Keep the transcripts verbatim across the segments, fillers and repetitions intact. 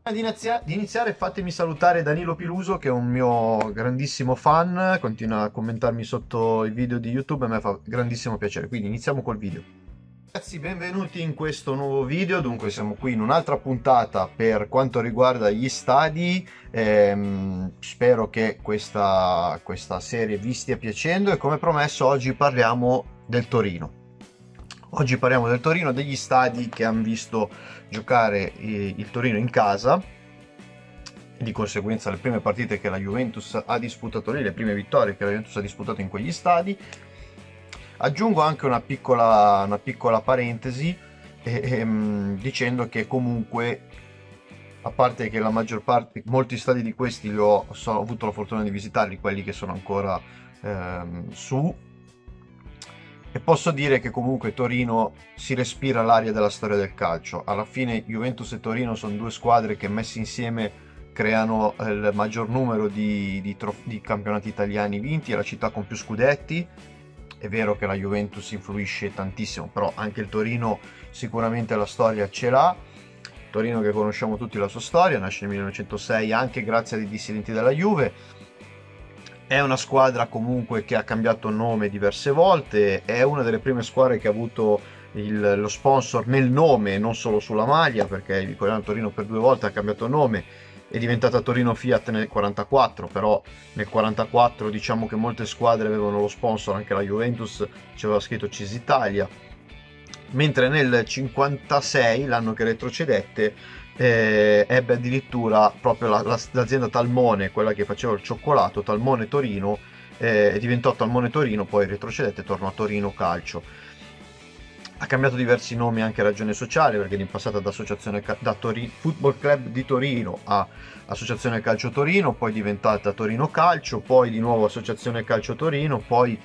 Di, inizia- di iniziare fatemi salutare Danilo Piluso che è un mio grandissimo fan, continua a commentarmi sotto i video di YouTube e a me fa grandissimo piacere, quindi iniziamo col video. Ragazzi, benvenuti in questo nuovo video. Dunque siamo qui in un'altra puntata per quanto riguarda gli stadi. Ehm, spero che questa, questa serie vi stia piacendo e come promesso oggi parliamo del Torino. Oggi parliamo del Torino, degli stadi che hanno visto giocare eh, il Torino in casa, di conseguenza le prime partite che la Juventus ha disputato lì, le prime vittorie che la Juventus ha disputato in quegli stadi. Aggiungo anche una piccola, una piccola parentesi eh, ehm, dicendo che comunque, a parte che la maggior parte, molti stadi di questi li ho, so, ho avuto la fortuna di visitarli, quelli che sono ancora ehm, su, e posso dire che comunque Torino si respira l'aria della storia del calcio. Alla fine Juventus e Torino sono due squadre che messe insieme creano il maggior numero di, di, trof- di campionati italiani vinti, è la città con più scudetti. È vero che la Juventus influisce tantissimo, però anche il Torino sicuramente la storia ce l'ha. Torino che conosciamo tutti la sua storia, nasce nel millenovecentosei anche grazie ai dissidenti della Juve. È una squadra comunque che ha cambiato nome diverse volte, è una delle prime squadre che ha avuto il- lo sponsor nel nome, non solo sulla maglia, perché ricordiamo Torino per due volte ha cambiato nome, è diventata Torino Fiat nel quarantaquattro, però nel quarantaquattro diciamo che molte squadre avevano lo sponsor, anche la Juventus c'aveva scritto Cisitalia, mentre nel cinquantasei, l'anno che retrocedette, eh, ebbe addirittura proprio la- la- l'azienda Talmone, quella che faceva il cioccolato, Talmone Torino, eh, diventò Talmone Torino, poi retrocedette e tornò a Torino Calcio. Ha cambiato diversi nomi anche a ragione sociale, perché in passato da, associazione, Ca- da Tori- Football Club di Torino a Associazione Calcio Torino, poi è diventata Torino Calcio, poi di nuovo Associazione Calcio Torino, poi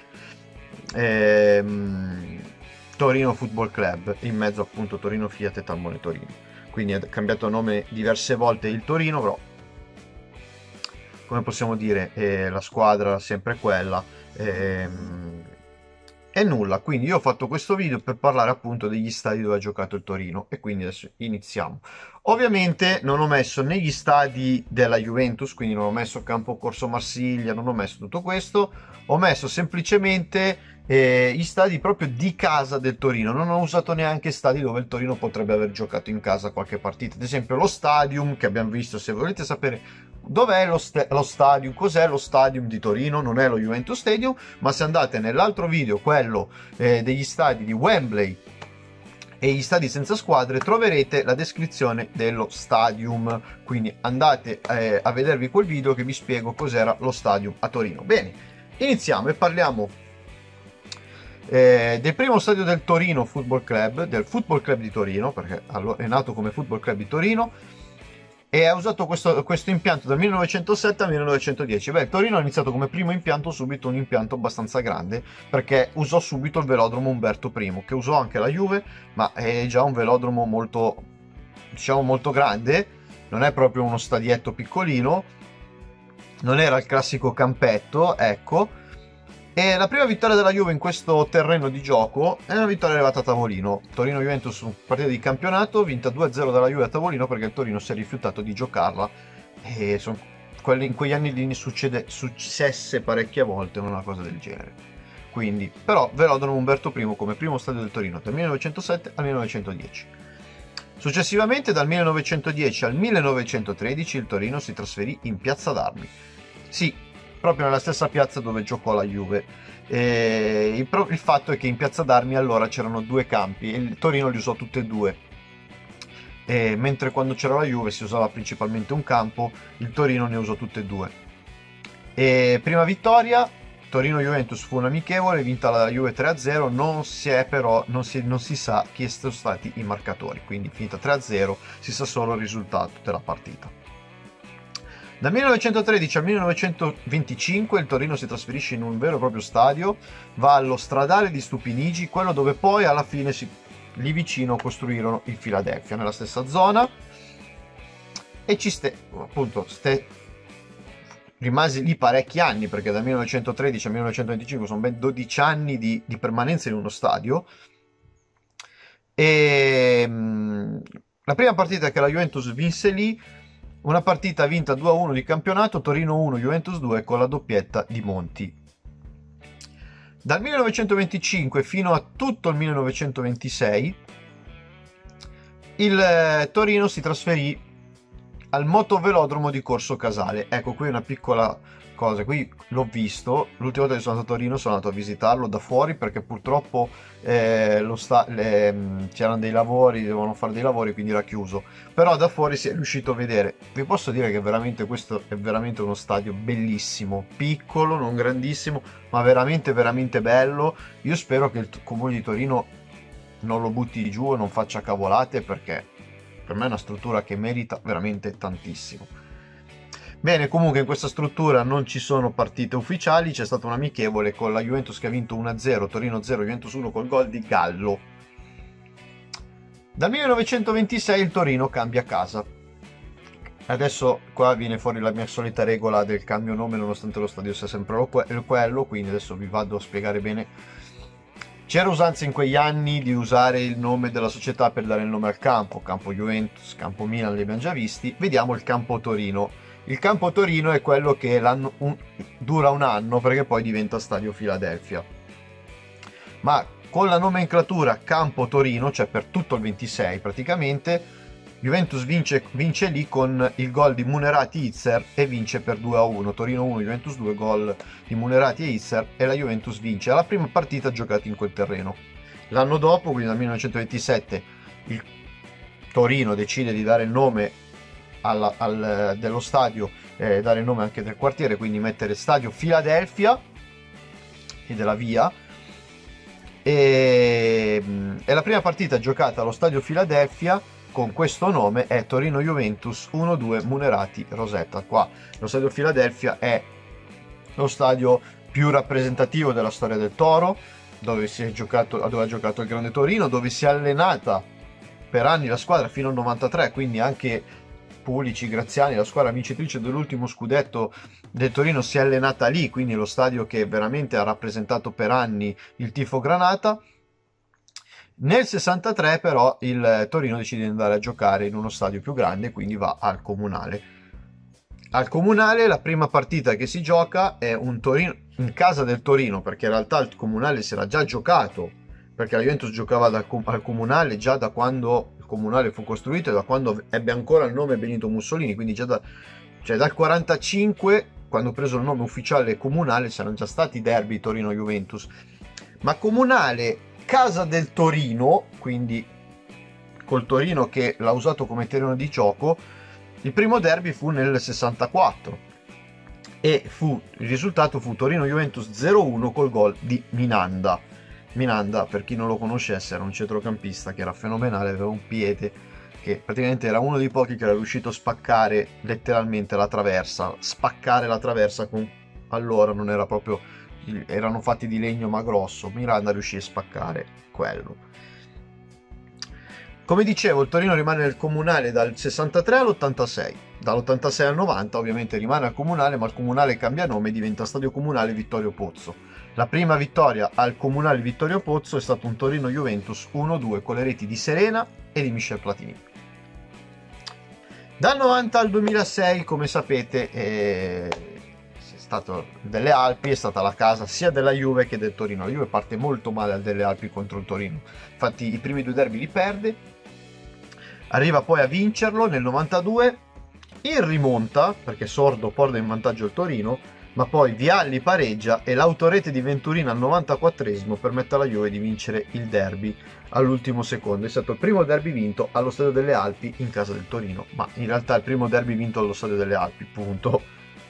ehm, Torino Football Club, in mezzo appunto Torino Fiat e Talmone Torino. Quindi ha cambiato nome diverse volte il Torino, però come possiamo dire eh, la squadra è sempre quella. ehm, e nulla, quindi io ho fatto questo video per parlare appunto degli stadi dove ha giocato il Torino e quindi adesso iniziamo. Ovviamente non ho messo né gli stadi della Juventus, quindi non ho messo Campo Corso Marsiglia, non ho messo tutto questo, ho messo semplicemente eh, gli stadi proprio di casa del Torino, non ho usato neanche stadi dove il Torino potrebbe aver giocato in casa qualche partita, ad esempio lo Stadium che abbiamo visto. Se volete sapere dov'è lo, st- lo Stadium, cos'è lo Stadium di Torino, non è lo Juventus Stadium, ma se andate nell'altro video, quello eh, degli stadi di Wembley e gli stadi senza squadre, troverete la descrizione dello stadium, quindi andate eh, a vedervi quel video che vi spiego cos'era lo stadium a Torino. Bene, iniziamo e parliamo eh, del primo stadio del Torino Football Club, del Football Club di Torino, perché è nato come Football Club di Torino e ha usato questo, questo impianto dal millenovecentosette al millenovecentodieci. Beh, il Torino ha iniziato come primo impianto subito un impianto abbastanza grande, perché usò subito il velodromo Umberto I, che usò anche la Juve, ma è già un velodromo molto, diciamo, molto grande, non è proprio uno stadietto piccolino, non era il classico campetto, ecco. E la prima vittoria della Juve in questo terreno di gioco è una vittoria arrivata a tavolino. Torino-Juventus, partita di campionato, vinta due a zero dalla Juve a tavolino perché il Torino si è rifiutato di giocarla. E sono quelli, in quegli anni lì succede, successe parecchie volte una cosa del genere. Quindi, però, velodromo Umberto I come primo stadio del Torino dal millenovecentosette al millenovecentodieci. Successivamente, dal millenovecentodieci al millenovecentotredici, il Torino si trasferì in Piazza d'Armi. Sì, proprio nella stessa piazza dove giocò la Juve. E il, pro- il fatto è che in Piazza d'Armi allora c'erano due campi e il Torino li usò tutti e due. E mentre quando c'era la Juve si usava principalmente un campo, il Torino ne usò tutte e due. E prima vittoria, Torino-Juventus fu un amichevole, vinta la Juve tre a zero, non si è però, non si, non si sa chi sono stati i marcatori, quindi finita tre a zero si sa solo il risultato della partita. Dal millenovecentotredici al millenovecentoventicinque il Torino si trasferisce in un vero e proprio stadio, va allo stradale di Stupinigi, quello dove poi alla fine si, lì vicino costruirono il Philadelphia, nella stessa zona, e ci ste, appunto, ste, rimasi lì parecchi anni, perché dal millenovecentotredici al millenovecentoventicinque sono ben dodici anni di, di permanenza in uno stadio. E mh, la prima partita che la Juventus vinse lì Una partita vinta due a uno di campionato, Torino uno, Juventus due con la doppietta di Monti. Dal millenovecentoventicinque fino a tutto il millenovecentoventisei il Torino si trasferì al motovelodromo di Corso Casale. Ecco, qui una piccola cosa, qui l'ho visto, l'ultima volta che sono andato a Torino sono andato a visitarlo da fuori perché purtroppo eh, lo sta, le, c'erano dei lavori, dovevano fare dei lavori, quindi era chiuso, però da fuori si è riuscito a vedere. Vi posso dire che veramente questo è veramente uno stadio bellissimo, piccolo, non grandissimo, ma veramente veramente bello. Io spero che il comune di Torino non lo butti giù e non faccia cavolate, perché per me è una struttura che merita veramente tantissimo. Bene, comunque in questa struttura non ci sono partite ufficiali, c'è stata un amichevole con la Juventus che ha vinto uno a zero, Torino zero, Juventus uno col gol di Gallo. Dal millenovecentoventisei il Torino cambia casa. Adesso qua viene fuori la mia solita regola del cambio nome nonostante lo stadio sia sempre quello, quindi adesso vi vado a spiegare bene. C'era usanza in quegli anni di usare il nome della società per dare il nome al campo, campo Juventus, campo Milan, li abbiamo già visti. Vediamo il campo Torino. Il campo Torino è quello che un, dura un anno perché poi diventa stadio Philadelphia. Ma con la nomenclatura campo Torino, cioè per tutto il ventisei praticamente, Juventus vince, vince lì con il gol di Munerati Itzer e vince per due a uno. Torino uno, Juventus due, gol di Munerati e Itzer, e la Juventus vince la prima partita giocata in quel terreno. L'anno dopo, quindi nel millenovecentoventisette, il Torino decide di dare il nome alla, al, dello stadio, eh, dare il nome anche del quartiere, quindi mettere stadio Philadelphia e della via. E, e la prima partita giocata allo stadio Philadelphia con questo nome è Torino Juventus uno due Munerati Rosetta. Qua lo stadio Philadelphia è lo stadio più rappresentativo della storia del Toro, dove si è giocato, dove ha giocato il grande Torino, dove si è allenata per anni la squadra fino al novantatré, quindi anche Pulici, Graziani, la squadra vincitrice dell'ultimo scudetto del Torino, si è allenata lì, quindi lo stadio che veramente ha rappresentato per anni il tifo granata. Nel sessantatré però il Torino decide di andare a giocare in uno stadio più grande, quindi va al Comunale. Al Comunale la prima partita che si gioca è un Torino in casa del Torino, perché in realtà il Comunale si era già giocato, perché la Juventus giocava dal, al Comunale già da quando il Comunale fu costruito e da quando ebbe ancora il nome Benito Mussolini, quindi già da, cioè dal quarantacinque, quando ho preso il nome ufficiale Comunale, c'erano già stati derby Torino-Juventus. Ma Comunale, casa del Torino, quindi col Torino che l'ha usato come terreno di gioco, il primo derby fu nel sessantaquattro e fu, il risultato fu Torino-Juventus zero uno col gol di Minanda. Minanda, per chi non lo conoscesse, era un centrocampista che era fenomenale, aveva un piede che praticamente era uno dei pochi che era riuscito a spaccare letteralmente la traversa, spaccare la traversa con, allora non era proprio, erano fatti di legno ma grosso, Miranda riuscì a spaccare quello. Come dicevo, il Torino rimane nel Comunale dal sessantatré all'ottantasei, dall'ottantasei al novanta ovviamente rimane al Comunale, ma il Comunale cambia nome e diventa Stadio Comunale Vittorio Pozzo. La prima vittoria al Comunale Vittorio Pozzo è stato un Torino-Juventus uno due con le reti di Serena e di Michel Platini. Dal novanta al duemilasei, come sapete, è stato delle Alpi, è stata la casa sia della Juve che del Torino. La Juve parte molto male al delle Alpi contro il Torino, infatti i primi due derby li perde, arriva poi a vincerlo nel novantadue, in rimonta perché Sordo porta in vantaggio il Torino, ma poi Vialli pareggia e l'autorete di Venturina al novantaquattresimo permette alla Juve di vincere il derby all'ultimo secondo. È stato il primo derby vinto allo Stadio delle Alpi in casa del Torino, ma in realtà il primo derby vinto allo Stadio delle Alpi, punto.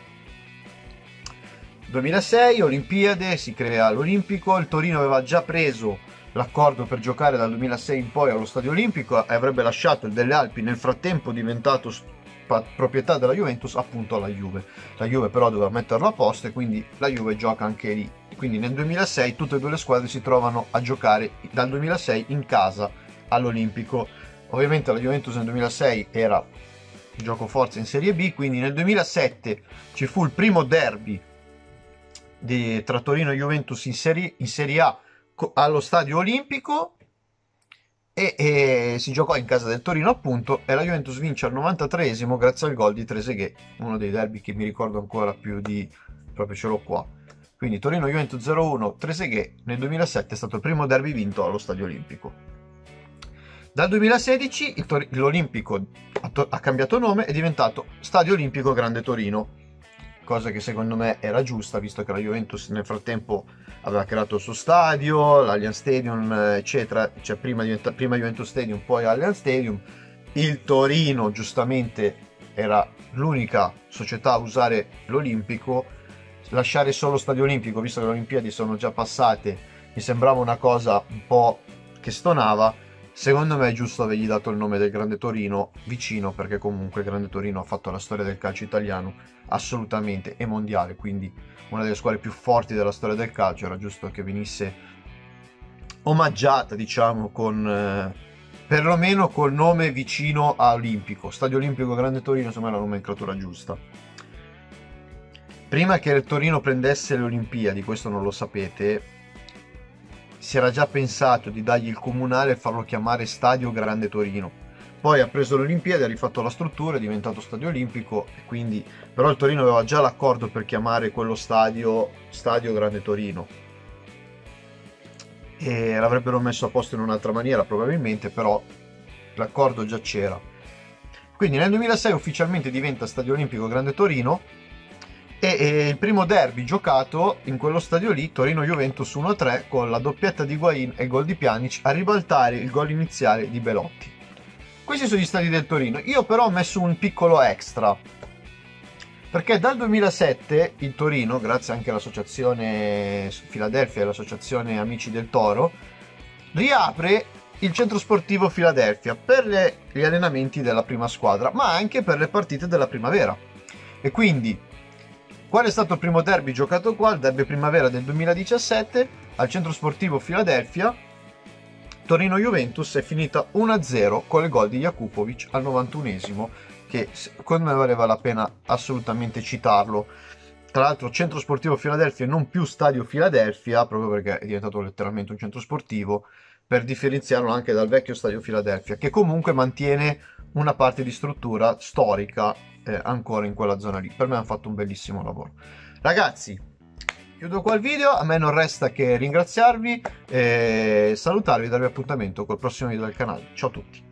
duemilasei, Olimpiade, si crea l'Olimpico, il Torino aveva già preso l'accordo per giocare dal duemilasei in poi allo Stadio Olimpico e avrebbe lasciato il delle Alpi, nel frattempo diventato proprietà della Juventus, appunto alla Juve. La Juve però doveva metterlo a posto e quindi la Juve gioca anche lì. Quindi nel duemilasei tutte e due le squadre si trovano a giocare dal duemilasei in casa all'Olimpico. Ovviamente la Juventus nel duemilasei era gioco forza in Serie B, quindi nel duemilasette ci fu il primo derby di, tra Torino e Juventus in Serie, in Serie A allo Stadio Olimpico, e, e si giocò in casa del Torino appunto, e la Juventus vince al novantatreesimo grazie al gol di Trezeguet, uno dei derby che mi ricordo ancora più di, proprio ce l'ho qua. Quindi Torino-Juventus zero uno, Trezeguet nel duemilasette è stato il primo derby vinto allo Stadio Olimpico. Dal duemilasedici l'Olimpico ha cambiato nome, è diventato Stadio Olimpico Grande Torino, cosa che secondo me era giusta, visto che la Juventus nel frattempo aveva creato il suo stadio, l'Allianz Stadium, eccetera, cioè prima, diventa, prima Juventus Stadium, poi Allianz Stadium. Il Torino giustamente era l'unica società a usare l'Olimpico. Lasciare solo Stadio Olimpico, visto che le Olimpiadi sono già passate, mi sembrava una cosa un po' che stonava. Secondo me è giusto avergli dato il nome del Grande Torino vicino, perché comunque il Grande Torino ha fatto la storia del calcio italiano assolutamente e mondiale, quindi una delle squadre più forti della storia del calcio. Era giusto che venisse omaggiata, diciamo, con eh, perlomeno col nome vicino a Olimpico. Stadio Olimpico Grande Torino, insomma, è la nomenclatura giusta. Prima che il Torino prendesse le Olimpiadi, questo non lo sapete, si era già pensato di dargli il comunale e farlo chiamare Stadio Grande Torino. Poi ha preso le Olimpiadi, ha rifatto la struttura, è diventato Stadio Olimpico, e quindi però il Torino aveva già l'accordo per chiamare quello stadio Stadio Grande Torino, e l'avrebbero messo a posto in un'altra maniera probabilmente, però l'accordo già c'era. Quindi nel duemilasei ufficialmente diventa Stadio Olimpico Grande Torino, e, e il primo derby giocato in quello stadio lì, Torino-Juventus uno a tre, con la doppietta di Higuain e il gol di Pjanic a ribaltare il gol iniziale di Belotti. Questi sono gli stadi del Torino. Io però ho messo un piccolo extra, perché dal duemilasette il Torino, grazie anche all'associazione Philadelphia e all'associazione Amici del Toro, riapre il centro sportivo Philadelphia per le, gli allenamenti della prima squadra, ma anche per le partite della primavera. E quindi qual è stato il primo derby giocato qua? Il derby primavera del duemiladiciassette al centro sportivo Philadelphia. Torino-Juventus è finita uno a zero con il gol di Jakupovic al novantunesimo, che secondo me valeva la pena assolutamente citarlo. Tra l'altro centro sportivo Philadelphia e non più stadio Philadelphia, proprio perché è diventato letteralmente un centro sportivo, per differenziarlo anche dal vecchio stadio Philadelphia, che comunque mantiene una parte di struttura storica eh, ancora in quella zona lì. Per me hanno fatto un bellissimo lavoro. Ragazzi, chiudo qua il video, a me non resta che ringraziarvi, e salutarvi e darvi appuntamento col prossimo video del canale. Ciao a tutti!